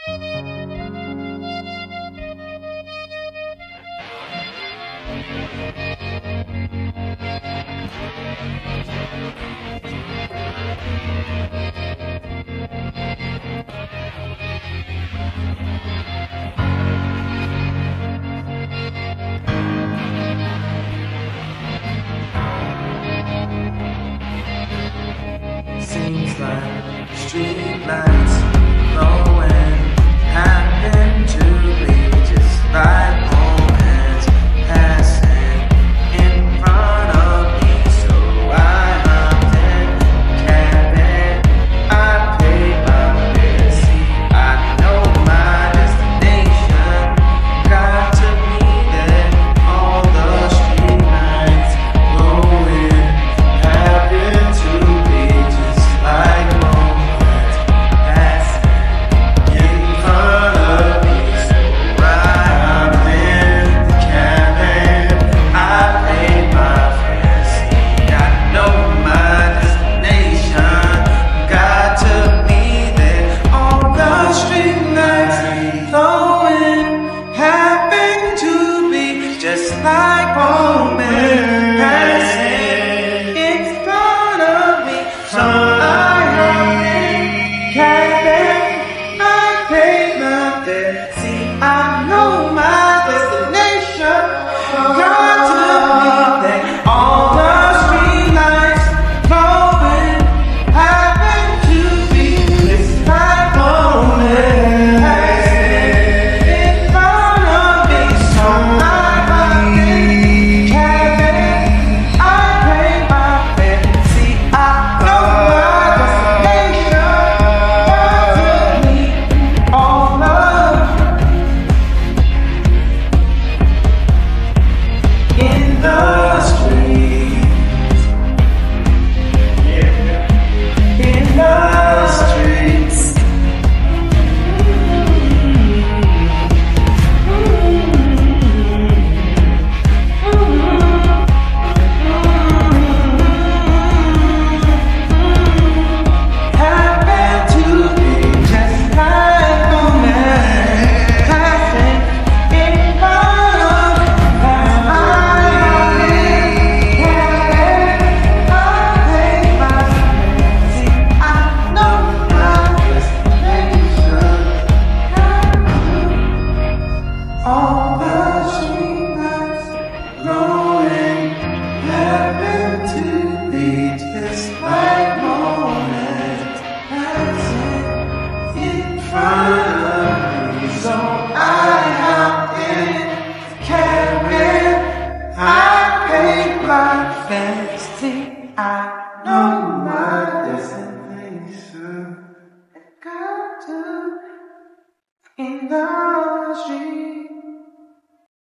Seems like street lights glowing happen to be just like moments passing in front of me. So I hopped in cabin, I paid my fare. See, I know my destination, got to be there. All the street lights glowing happen to be just like moments passing in front of me. So I hopped in the cabin, I paid my fare. See, I know my destination, got to be there. All the street lights glowing happen to be just like moments passing in front of me. So I hopped in cabin, I paid my fare. See, I know my destination, got to be there. All the street lights glowing happen to be just like moments passing in front of me. So I hopped in cabin, I paid my fare. See, I know my destination, got to be all of in the streets, in the streets. Happen to be just like moments passing in front of me. I paid my fare. See, I know my destination. All the street lights glowing happen to be just like moments passing in front of me. So I hopped in the cabin, I paid my fare. See, I know my destination, got to in the street.